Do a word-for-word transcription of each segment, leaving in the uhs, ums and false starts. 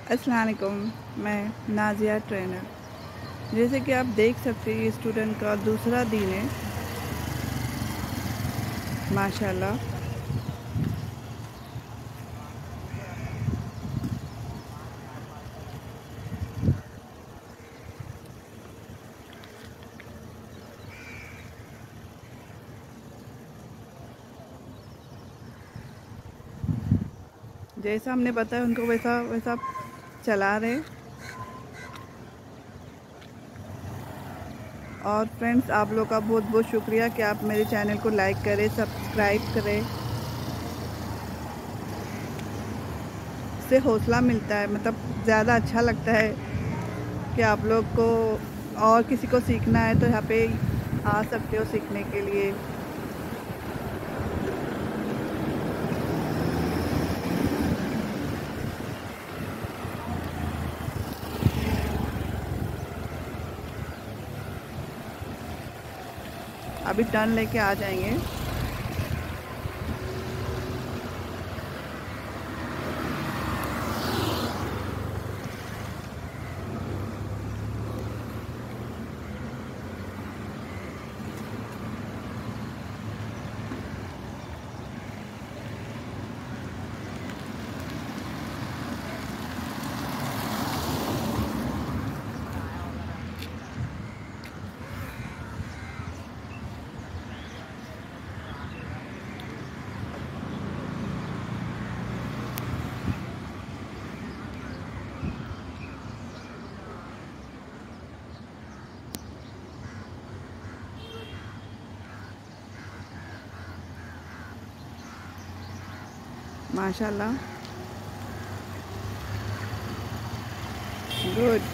अस्सलाम वालेकुम, मैं नाज़िया ट्रेनर। जैसे कि आप देख सकते हैं स्टूडेंट का दूसरा दिन है माशाल्लाह। जैसा हमने बताया उनको वैसा वैसा चला रहे। और फ्रेंड्स, आप लोग का बहुत बहुत शुक्रिया कि आप मेरे चैनल को लाइक करें, सब्सक्राइब करें। इससे हौसला मिलता है, मतलब ज़्यादा अच्छा लगता है कि आप लोग को और किसी को सीखना है तो यहाँ पे आ सकते हो सीखने के लिए। अभी टर्न लेके आ जाएंगे। माशाल्लाह, गुड।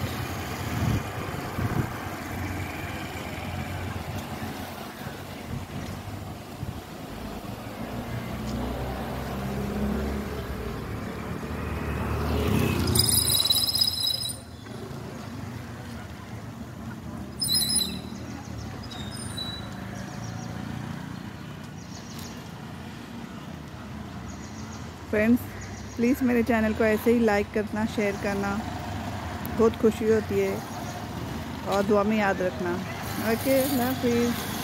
फ्रेंड्स, प्लीज़ मेरे चैनल को ऐसे ही लाइक करना, शेयर करना, बहुत खुशी होती है। और दुआ में याद रखना। ओके, अल्लाह हाफिज़।